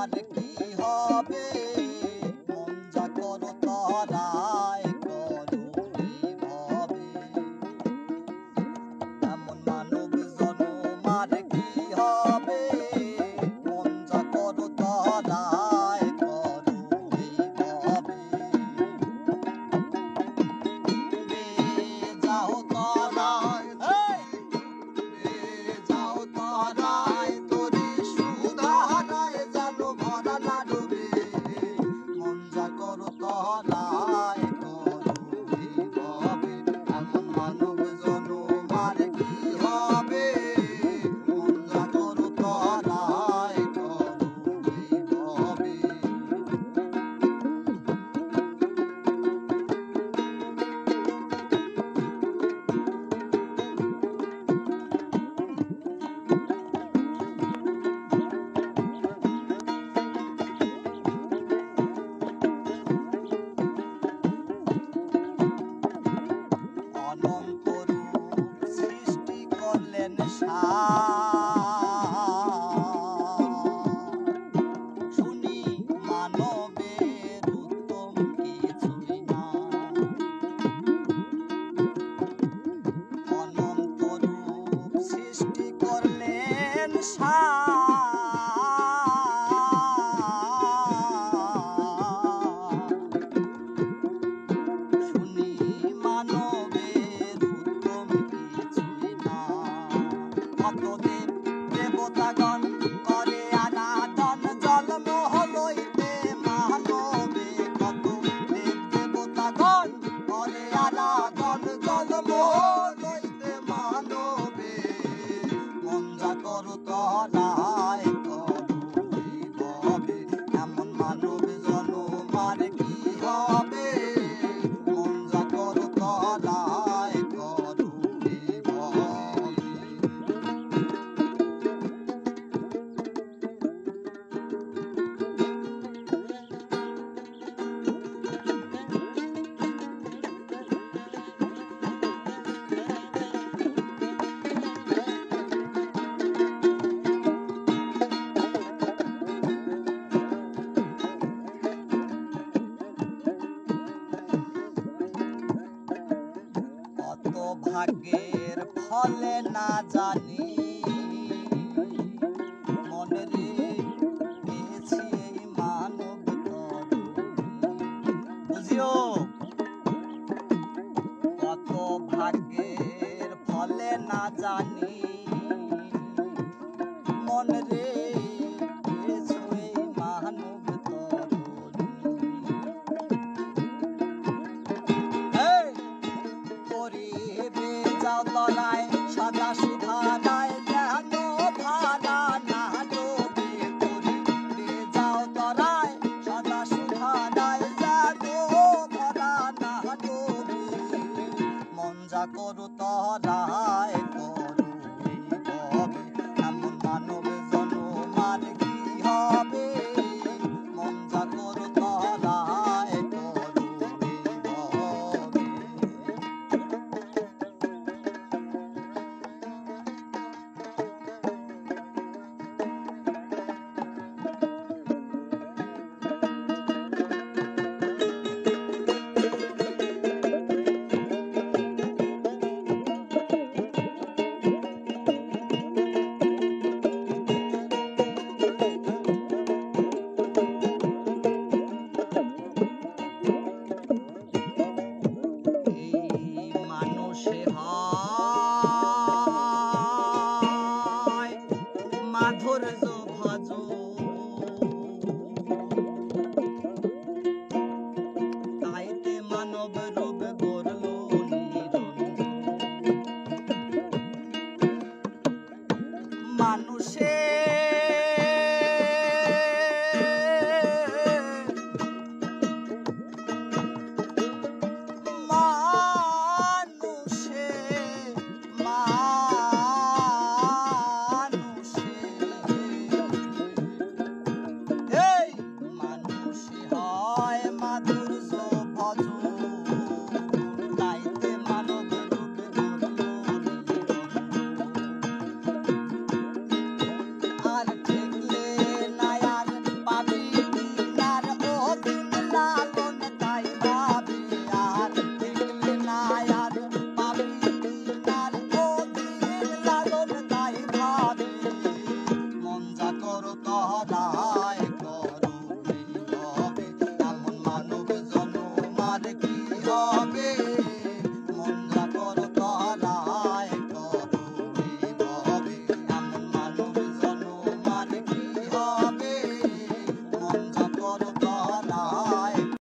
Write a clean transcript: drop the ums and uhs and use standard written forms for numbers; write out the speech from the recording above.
তোমার কি হবে মন যা করো তারাই করো এইভাবে এমন মানব জনম আর কি হবে মন যা করো তারাই করো এইভাবে যাও তারাই যাও তারাই তোরে সুধারায় জানো ভরা না ডুবে মন যা করো তারাই করো এইভাবে এমন মানব জনম আর কি হবে মন যা করো তারাই করো এইভাবে অনন্ত রূপ সৃষ্টি করলেন শুনি মানবের উত্তম কিছুই না অনন্ত রূপ সৃষ্টি করলেন শুনি মানবের উত্তম কিছুই না কত দেব দেবতাগণ করে আরাধন জন্ম হলইতে মানবে কত দেব দেবতাগণ করে আরাধন জন্ম হলইতে মানবে মন যা করো তারাই করো এইভাবে এমন মানব জনম আর কি হবে মন যা করো তারাই করো এইভাবে কত ভাগ্যের ফলে না জানি মনে রে পেয়েছি এই মানব তরুণী বুঝিও কত ভাগ্যের ফলে না জানি মনে রে পেয়েছি এই মানব তরুণী করিবে যাও তলায় সদা সুধারায় যেন ভাড়া না ডোবে করিবে যাও তলায় সদা সুধারায় যেন ভরা না ডোবে মন যা করো তরায় করো এইভাবে এমন মানব জনম আর কি হবে মন যা করো তরায় করো এইভাবে মাধুর্য ভজ তাইতে মানব রূপ গড়ল নিরঞ্জন মানুষের